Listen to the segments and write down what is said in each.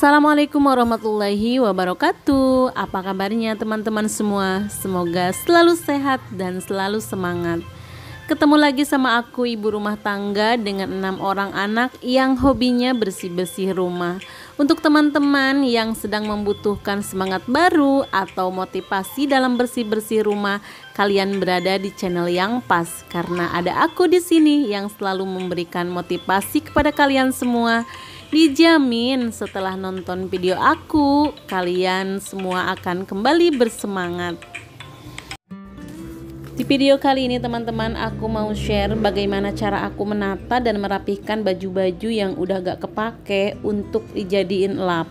Assalamualaikum warahmatullahi wabarakatuh. Apa kabarnya teman-teman semua? Semoga selalu sehat dan selalu semangat. Ketemu lagi sama aku, ibu rumah tangga dengan 6 orang anak yang hobinya bersih-bersih rumah. Untuk teman-teman yang sedang membutuhkan semangat baru atau motivasi dalam bersih-bersih rumah, kalian berada di channel yang pas karena ada aku di sini yang selalu memberikan motivasi kepada kalian semua. Dijamin setelah nonton video aku, kalian semua akan kembali bersemangat. Di video kali ini teman-teman, aku mau share bagaimana cara aku menata dan merapihkan baju-baju yang udah gak kepake untuk dijadiin lap.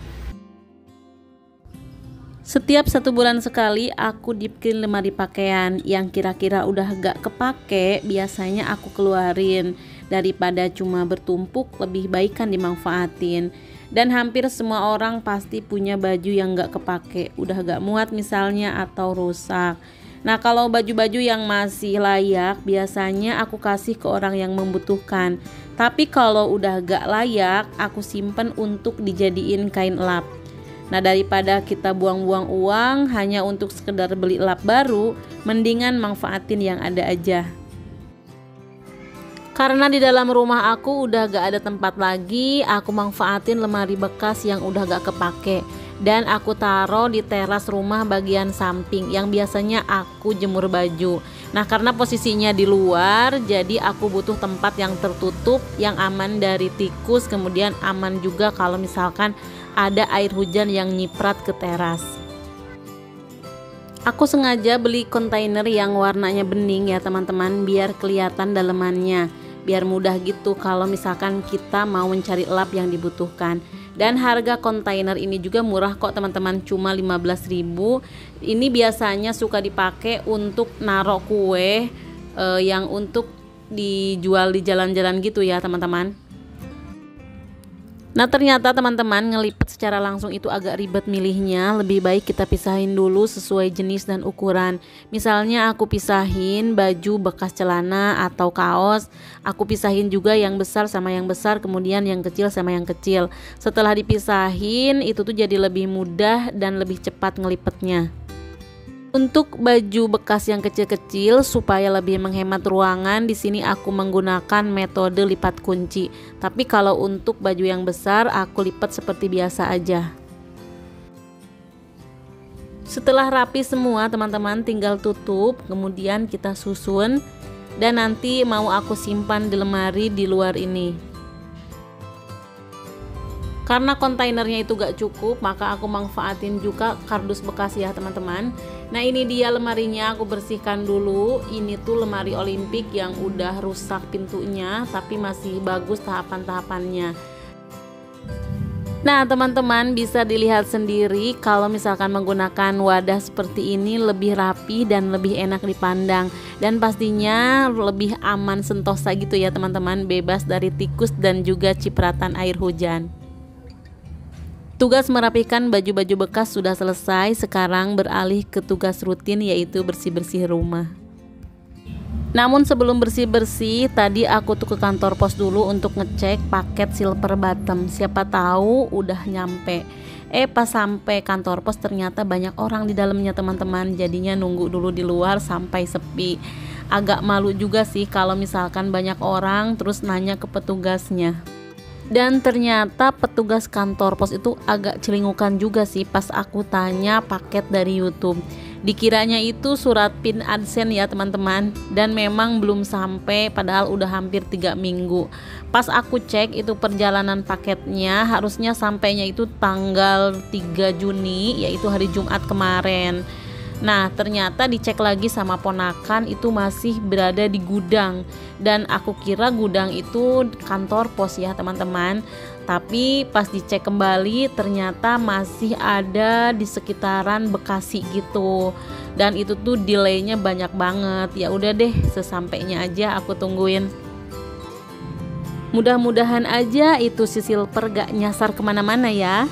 Setiap 1 bulan sekali aku deepclean lemari pakaian yang kira-kira udah gak kepake, biasanya aku keluarin. Daripada cuma bertumpuk, lebih baik kan dimanfaatin. Dan hampir semua orang pasti punya baju yang gak kepake, udah gak muat misalnya atau rusak. Nah, kalau baju-baju yang masih layak biasanya aku kasih ke orang yang membutuhkan. Tapi kalau udah gak layak, aku simpen untuk dijadiin kain lap. Nah, daripada kita buang-buang uang hanya untuk sekedar beli lap baru, mendingan manfaatin yang ada aja. Karena di dalam rumah aku udah gak ada tempat lagi, aku manfaatin lemari bekas yang udah gak kepake. Dan aku taruh di teras rumah bagian samping yang biasanya aku jemur baju. Nah, karena posisinya di luar, jadi aku butuh tempat yang tertutup, yang aman dari tikus, kemudian aman juga kalau misalkan ada air hujan yang nyiprat ke teras. Aku sengaja beli kontainer yang warnanya bening ya teman-teman, biar kelihatan dalemannya, biar mudah gitu kalau misalkan kita mau mencari lap yang dibutuhkan. Dan harga kontainer ini juga murah kok teman-teman, cuma 15.000. Ini biasanya suka dipakai untuk narok kue yang untuk dijual di jalan-jalan gitu ya teman-teman. Nah, ternyata teman-teman, ngelipet secara langsung itu agak ribet milihnya. Lebih baik kita pisahin dulu sesuai jenis dan ukuran. Misalnya aku pisahin baju bekas celana atau kaos, aku pisahin juga yang besar sama yang besar, kemudian yang kecil sama yang kecil. Setelah dipisahin itu tuh jadi lebih mudah dan lebih cepat ngelipetnya. Untuk baju bekas yang kecil-kecil supaya lebih menghemat ruangan, di sini aku menggunakan metode lipat kunci. Tapi kalau untuk baju yang besar, aku lipat seperti biasa aja. Setelah rapi semua teman-teman, tinggal tutup, kemudian kita susun. Dan nanti mau aku simpan di lemari di luar ini. Karena kontainernya itu gak cukup, maka aku manfaatin juga kardus bekas ya teman-teman. Nah, ini dia lemarinya, aku bersihkan dulu. Ini tuh lemari Olimpik yang udah rusak pintunya, tapi masih bagus tahapan-tahapannya. Nah teman-teman, bisa dilihat sendiri kalau misalkan menggunakan wadah seperti ini lebih rapi dan lebih enak dipandang. Dan pastinya lebih aman sentosa gitu ya teman-teman, bebas dari tikus dan juga cipratan air hujan. Tugas merapikan baju-baju bekas sudah selesai, sekarang beralih ke tugas rutin yaitu bersih-bersih rumah. Namun sebelum bersih-bersih, tadi aku tuh ke kantor pos dulu untuk ngecek paket silver bottom. Siapa tahu udah nyampe. Pas sampai kantor pos ternyata banyak orang di dalamnya teman-teman, jadinya nunggu dulu di luar sampai sepi. Agak malu juga sih kalau misalkan banyak orang terus nanya ke petugasnya. Dan ternyata petugas kantor pos itu agak celingukan juga sih pas aku tanya paket dari YouTube. Dikiranya itu surat PIN AdSense ya teman-teman, dan memang belum sampai padahal udah hampir 3 minggu. Pas aku cek itu perjalanan paketnya harusnya sampainya itu tanggal 3 Juni yaitu hari Jumat kemarin. Nah, ternyata dicek lagi sama ponakan itu masih berada di gudang. Dan aku kira gudang itu kantor pos ya teman-teman. Tapi pas dicek kembali ternyata masih ada di sekitaran Bekasi gitu. Dan itu tuh delaynya banyak banget. Ya udah deh, sesampainya aja aku tungguin. Mudah-mudahan aja itu si silver gak nyasar kemana-mana ya.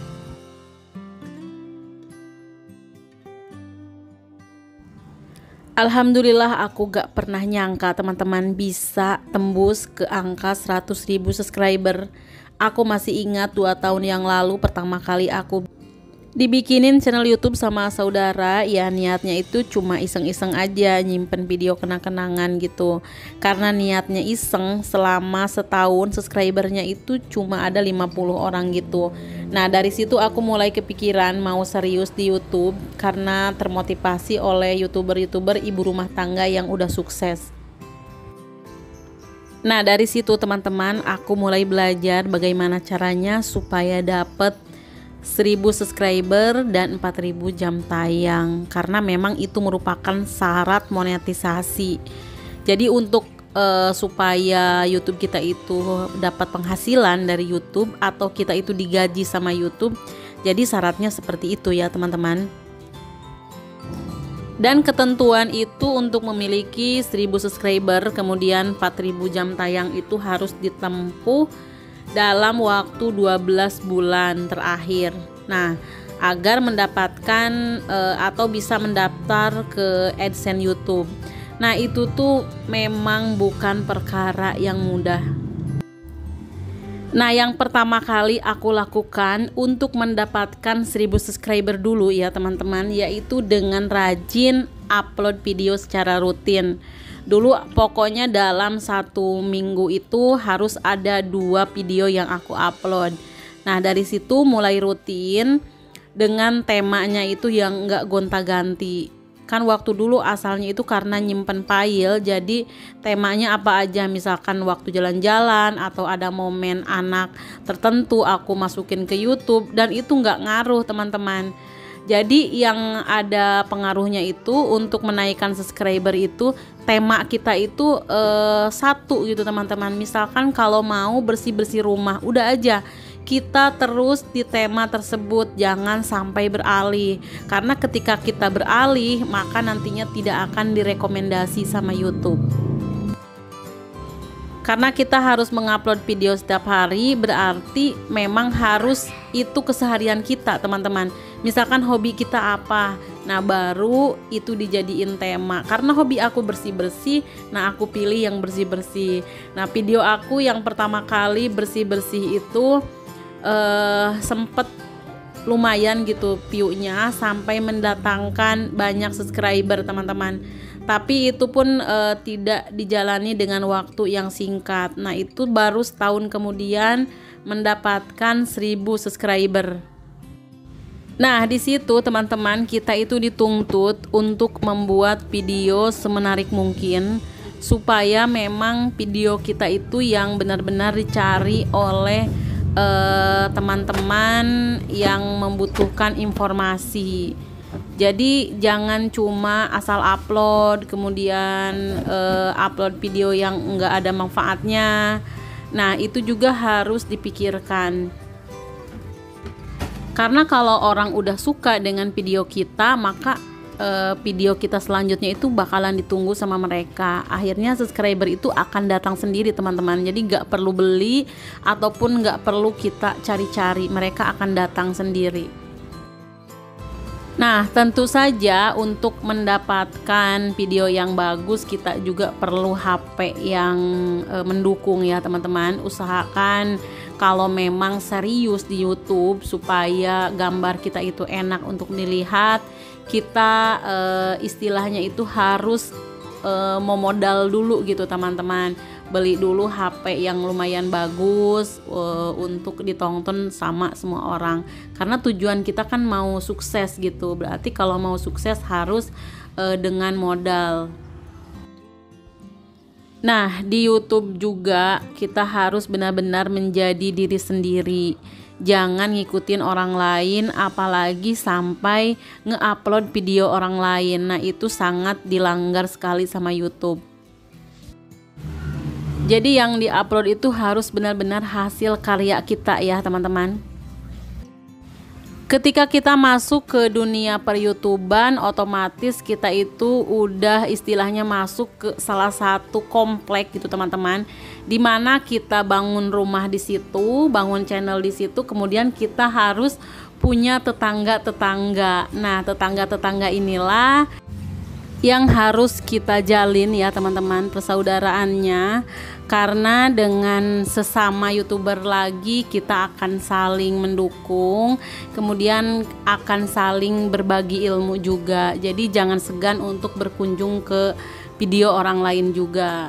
Alhamdulillah aku gak pernah nyangka teman-teman bisa tembus ke angka 100.000 subscriber. Aku masih ingat 2 tahun yang lalu pertama kali aku dibikinin channel YouTube sama saudara, ya niatnya itu cuma iseng-iseng aja nyimpen video kenang-kenangan gitu. Karena niatnya iseng, selama setahun subscribernya itu cuma ada 50 orang gitu. Nah dari situ aku mulai kepikiran mau serius di YouTube karena termotivasi oleh youtuber-youtuber ibu rumah tangga yang udah sukses. Nah dari situ teman-teman aku mulai belajar bagaimana caranya supaya dapet 1000 subscriber dan 4000 jam tayang, karena memang itu merupakan syarat monetisasi. Jadi untuk supaya YouTube kita itu dapat penghasilan dari YouTube atau kita itu digaji sama YouTube, jadi syaratnya seperti itu ya teman-teman. Dan ketentuan itu untuk memiliki 1000 subscriber kemudian 4000 jam tayang itu harus ditempuh dalam waktu 12 bulan terakhir. Nah, agar mendapatkan atau bisa mendaftar ke AdSense YouTube. Nah, itu tuh memang bukan perkara yang mudah. Nah, yang pertama kali aku lakukan untuk mendapatkan 1000 subscriber dulu ya teman-teman, yaitu dengan rajin upload video secara rutin. Dulu pokoknya dalam 1 minggu itu harus ada 2 video yang aku upload. Nah dari situ mulai rutin dengan temanya itu yang enggak gonta-ganti. Kan waktu dulu asalnya itu karena nyimpen file, jadi temanya apa aja, misalkan waktu jalan-jalan atau ada momen anak tertentu aku masukin ke YouTube, dan itu enggak ngaruh teman-teman. Jadi yang ada pengaruhnya itu untuk menaikkan subscriber itu tema kita itu satu gitu teman-teman. Misalkan kalau mau bersih-bersih rumah, udah aja kita terus di tema tersebut, jangan sampai beralih. Karena ketika kita beralih, maka nantinya tidak akan direkomendasi sama YouTube. Karena kita harus mengupload video setiap hari, berarti memang harus itu keseharian kita teman-teman. Misalkan hobi kita apa, nah baru itu dijadiin tema. Karena hobi aku bersih-bersih, nah aku pilih yang bersih-bersih. Nah video aku yang pertama kali bersih-bersih itu sempet lumayan gitu view-nya, sampai mendatangkan banyak subscriber teman-teman. Tapi itu pun tidak dijalani dengan waktu yang singkat. Nah itu baru setahun kemudian mendapatkan 1000 subscriber. Nah di situ teman-teman kita itu dituntut untuk membuat video semenarik mungkin, supaya memang video kita itu yang benar-benar dicari oleh teman-teman yang membutuhkan informasi. Jadi jangan cuma asal upload kemudian upload video yang enggak ada manfaatnya. Nah itu juga harus dipikirkan. Karena kalau orang udah suka dengan video kita, maka video kita selanjutnya itu bakalan ditunggu sama mereka. Akhirnya subscriber itu akan datang sendiri teman-teman. Jadi nggak perlu beli ataupun nggak perlu kita cari-cari, mereka akan datang sendiri. Nah tentu saja untuk mendapatkan video yang bagus kita juga perlu HP yang mendukung ya teman-teman. Usahakan kalau memang serius di YouTube supaya gambar kita itu enak untuk dilihat, kita istilahnya itu harus memodal dulu gitu teman-teman. Beli dulu HP yang lumayan bagus untuk ditonton sama semua orang. Karena tujuan kita kan mau sukses gitu. Berarti kalau mau sukses harus dengan modal. Nah di YouTube juga kita harus benar-benar menjadi diri sendiri. Jangan ngikutin orang lain, apalagi sampai nge-upload video orang lain. Nah itu sangat dilanggar sekali sama YouTube. Jadi yang di-upload itu harus benar-benar hasil karya kita ya teman-teman. Ketika kita masuk ke dunia per-YouTuban, otomatis kita itu udah istilahnya masuk ke salah satu komplek gitu teman-teman, dimana kita bangun rumah di situ, bangun channel di situ, kemudian kita harus punya tetangga-tetangga. Nah tetangga-tetangga inilah yang harus kita jalin ya teman-teman persaudaraannya. karena dengan sesama YouTuber lagi kita akan saling mendukung, kemudian akan saling berbagi ilmu juga. Jadi jangan segan untuk berkunjung ke video orang lain juga.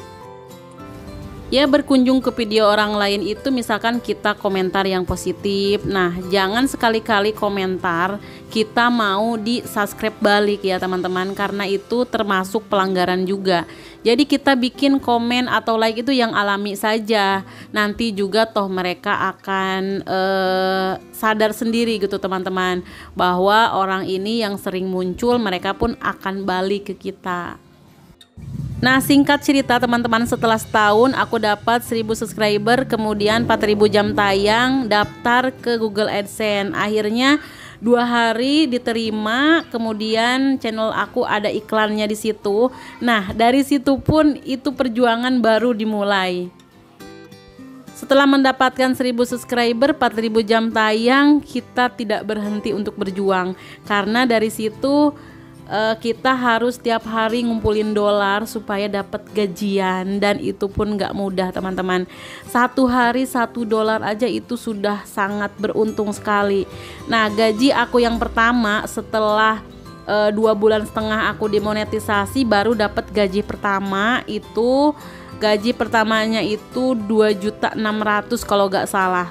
Ya, berkunjung ke video orang lain itu misalkan kita komentar yang positif. Nah, jangan sekali-kali komentar kita mau di subscribe balik ya teman-teman, karena itu termasuk pelanggaran juga. Jadi kita bikin komen atau like itu yang alami saja. Nanti juga toh mereka akan sadar sendiri gitu teman-teman, bahwa orang ini yang sering muncul, mereka pun akan balik ke kita. Nah, singkat cerita teman-teman, setelah setahun aku dapat 1000 subscriber, kemudian 4000 jam tayang, daftar ke Google AdSense. Akhirnya 2 hari diterima, kemudian channel aku ada iklannya di situ. Nah, dari situ pun itu perjuangan baru dimulai. Setelah mendapatkan 1000 subscriber, 4000 jam tayang, kita tidak berhenti untuk berjuang. Karena dari situ kita harus tiap hari ngumpulin dolar supaya dapat gajian, dan itu pun nggak mudah teman-teman. 1 hari $1 aja itu sudah sangat beruntung sekali. Nah, gaji aku yang pertama setelah 2,5 bulan aku dimonetisasi baru dapat gaji pertama. Itu gaji pertamanya itu 2.600.000 kalau nggak salah.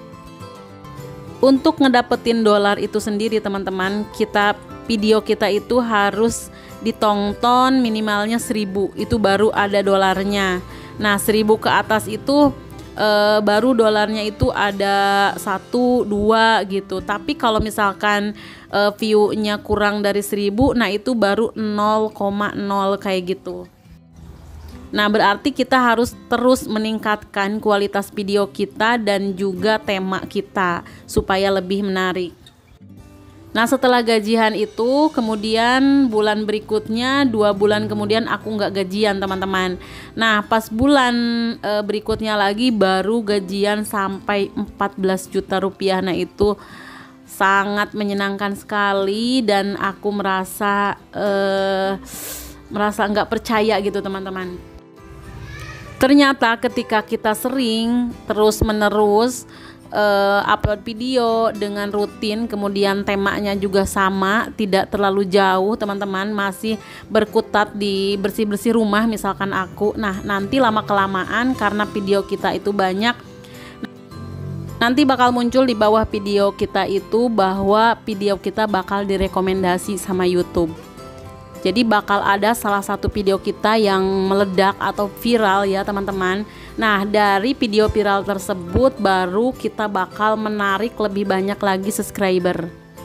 Untuk ngedapetin dolar itu sendiri teman-teman, video kita itu harus ditonton minimalnya 1000, itu baru ada dolarnya. Nah, 1000 ke atas itu baru dolarnya itu ada 1, 2 gitu. Tapi kalau misalkan view-nya kurang dari 1000, nah itu baru 0,0 kayak gitu. Nah, berarti kita harus terus meningkatkan kualitas video kita dan juga tema kita supaya lebih menarik. Nah, setelah gajian itu, kemudian bulan berikutnya, 2 bulan kemudian aku nggak gajian teman-teman. Nah, pas bulan berikutnya lagi baru gajian sampai 14 juta rupiah. Nah, itu sangat menyenangkan sekali dan aku merasa nggak percaya gitu teman-teman. Ternyata ketika kita sering terus-menerus upload video dengan rutin, kemudian temanya juga sama, tidak terlalu jauh teman-teman, masih berkutat di bersih-bersih rumah misalkan aku. Nah, nanti lama-kelamaan karena video kita itu banyak, nanti bakal muncul di bawah video kita itu bahwa video kita bakal direkomendasi sama YouTube. Jadi bakal ada salah satu video kita yang meledak atau viral ya teman-teman. Nah, dari video viral tersebut baru kita bakal menarik lebih banyak lagi subscriber.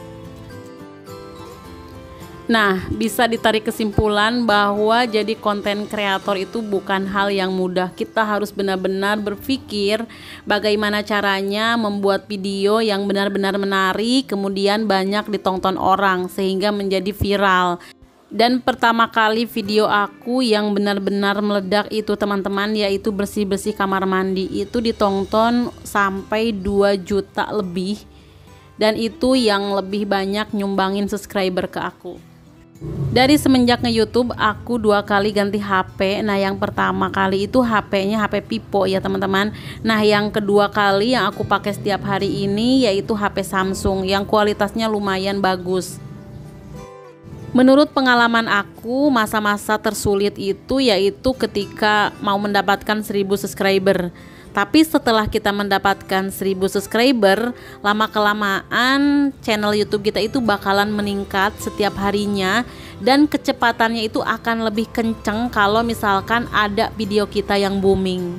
Nah, bisa ditarik kesimpulan bahwa jadi konten kreator itu bukan hal yang mudah. Kita harus benar-benar berpikir bagaimana caranya membuat video yang benar-benar menarik, kemudian banyak ditonton orang sehingga menjadi viral. Dan pertama kali video aku yang benar-benar meledak itu teman-teman, yaitu bersih-bersih kamar mandi, itu ditonton sampai 2 juta lebih, dan itu yang lebih banyak nyumbangin subscriber ke aku. Dari semenjak nge-YouTube aku 2 kali ganti HP. Nah, yang pertama kali itu HP-nya HP Vivo ya teman-teman. Nah, yang kedua kali yang aku pakai setiap hari ini yaitu HP Samsung yang kualitasnya lumayan bagus. Menurut pengalaman aku, masa-masa tersulit itu yaitu ketika mau mendapatkan 1000 subscriber. Tapi setelah kita mendapatkan 1000 subscriber, lama-kelamaan channel YouTube kita itu bakalan meningkat setiap harinya, dan kecepatannya itu akan lebih kenceng kalau misalkan ada video kita yang booming.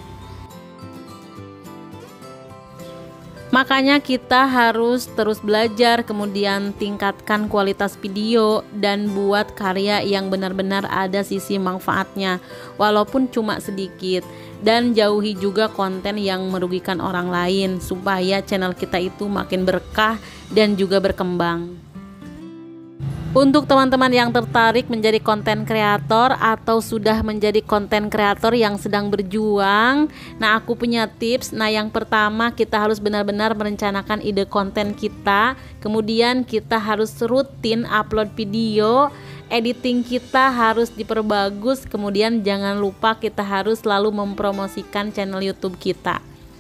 Makanya kita harus terus belajar, kemudian tingkatkan kualitas video dan buat karya yang benar-benar ada sisi manfaatnya walaupun cuma sedikit, dan jauhi juga konten yang merugikan orang lain supaya channel kita itu makin berkah dan juga berkembang. Untuk teman-teman yang tertarik menjadi konten kreator atau sudah menjadi konten kreator yang sedang berjuang, nah aku punya tips. Nah, yang pertama, kita harus benar-benar merencanakan ide konten kita. Kemudian kita harus rutin upload video editing kita harus diperbagus, kemudian jangan lupa kita harus selalu mempromosikan channel YouTube kita.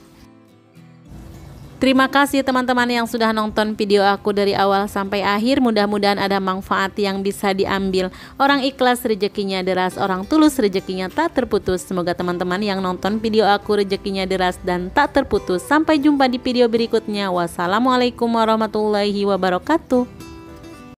Terima kasih teman-teman yang sudah nonton video aku dari awal sampai akhir. Mudah-mudahan ada manfaat yang bisa diambil. Orang ikhlas rezekinya deras, orang tulus rezekinya tak terputus. Semoga teman-teman yang nonton video aku rezekinya deras dan tak terputus. Sampai jumpa di video berikutnya. Wassalamualaikum warahmatullahi wabarakatuh.